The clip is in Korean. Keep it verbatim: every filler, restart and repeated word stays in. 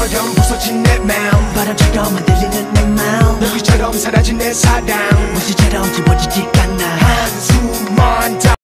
바람처럼 부서진 내 마음 바람처럼 흔들리는 내 마음 모기처럼 사라진 내 사랑 무시처럼